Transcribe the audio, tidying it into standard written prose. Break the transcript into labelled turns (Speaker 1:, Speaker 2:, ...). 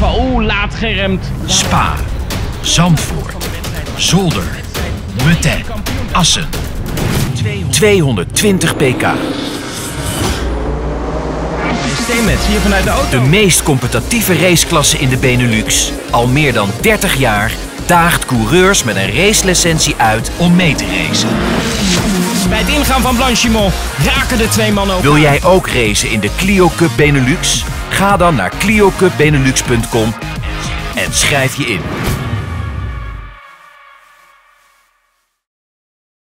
Speaker 1: aanval. Oeh, laat geremd.
Speaker 2: Spa, Zandvoort, Zolder, Metten, Assen. 220 pk.
Speaker 1: Steenmet, hier vanuit de auto.
Speaker 2: De meest competitieve raceklasse in de Benelux. Al meer dan 30 jaar daagt coureurs met een racelicentie uit om mee te racen.
Speaker 1: Bij het ingaan van Blanchimont raken de twee mannen elkaar.
Speaker 2: Wil jij ook racen in de Clio Cup Benelux? Ga dan naar cliocupbenelux.com en schrijf je in.